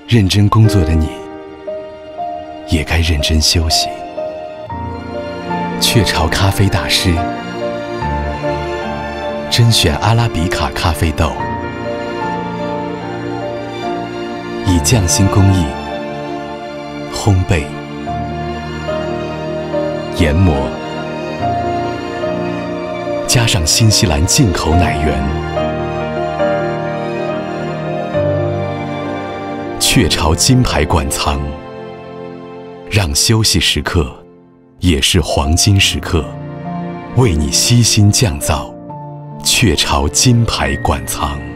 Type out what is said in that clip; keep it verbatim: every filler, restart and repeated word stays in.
认真工作的你，也该认真休息。雀巢咖啡大师，甄选阿拉比卡咖啡豆，以匠心工艺烘焙、研磨，加上新西兰进口奶源，雀巢金牌馆藏，让休息时刻也是黄金时刻，为你悉心降造。雀巢金牌馆藏。